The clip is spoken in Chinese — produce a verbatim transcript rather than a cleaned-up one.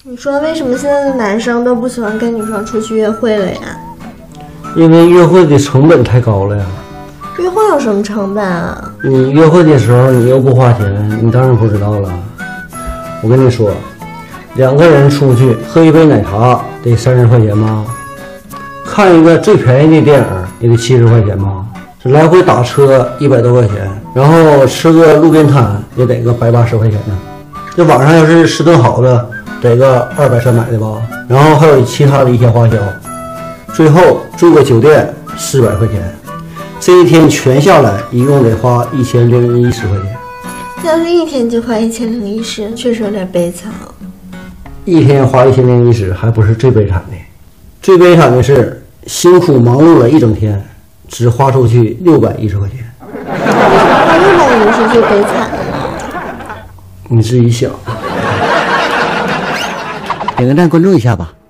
你说为什么现在的男生都不喜欢跟女生出去约会了呀？ 因为约会的成本太高了呀。 约会有什么成本啊？ 你约会的时候你又不花钱，你当然不知道了。我跟你说，两个人出去喝一杯奶茶得三十块钱吧，看一个最便宜的电影也得七十块钱吧，这来回打车一百多块钱，然后吃个路边摊也得个百八十块钱呢。这晚上要是吃顿好的，得个二百三百的吧，然后还有其他的一些花销，最后住个酒店四百块钱，这一天全下来一共得花一千零一十块钱。 要是一天就花一千零一十，确实有点悲惨了。 一天花一千零一十还不是最悲惨的，最悲惨的是辛苦忙碌了一整天，只花出去六百一十块钱。 花六百一十最悲惨的。 你自己想。点个赞，关注一下吧。